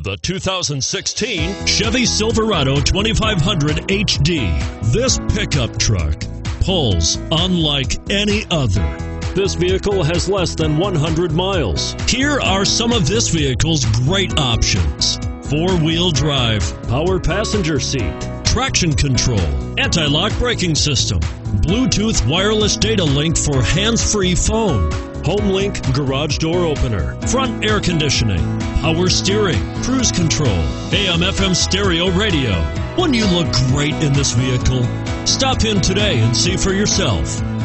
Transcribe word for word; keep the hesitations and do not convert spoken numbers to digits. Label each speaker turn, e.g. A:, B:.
A: The two thousand sixteen Chevy Silverado twenty-five hundred H D. This pickup truck pulls unlike any other. This vehicle has less than one hundred miles. Here are some of this vehicle's great options: four-wheel drive, power passenger seat, traction control, anti-lock braking system, Bluetooth wireless data link for hands-free phone, HomeLink garage door opener, front air conditioning, power steering, cruise control, A M F M stereo radio. Wouldn't you look great in this vehicle? Stop in today and see for yourself.